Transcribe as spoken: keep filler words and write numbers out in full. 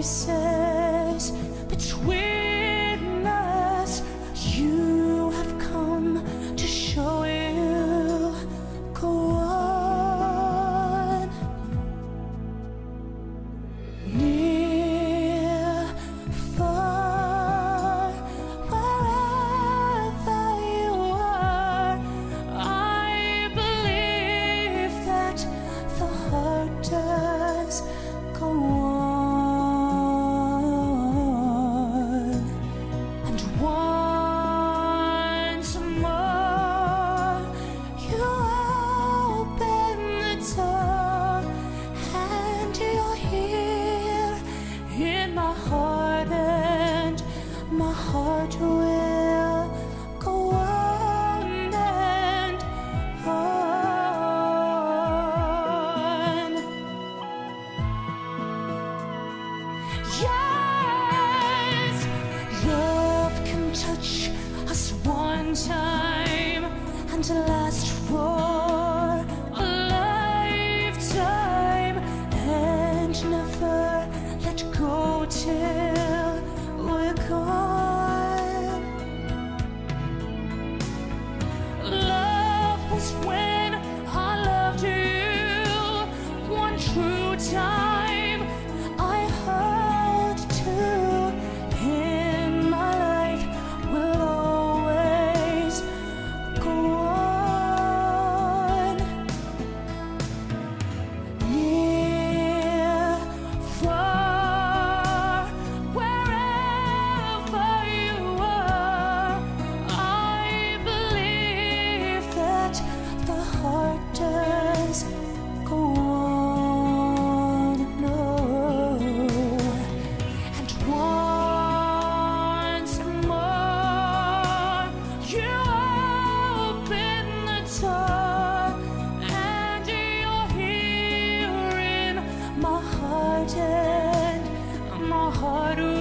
spaces between us. You have come to show you go on. Near, far, wherever you are, I believe that the heart does go on. And once more you open the door, and you're here in my heart, and my heart will go on and on. Yes, love can touch us one time and last for a lifetime, and never let go till we're gone. Love was when I loved you one true time. I heard too in my life will always go on. Near, far, wherever you are, I believe that the heart does go on. No. And once more you open the door, and you're here in my heart, and my heart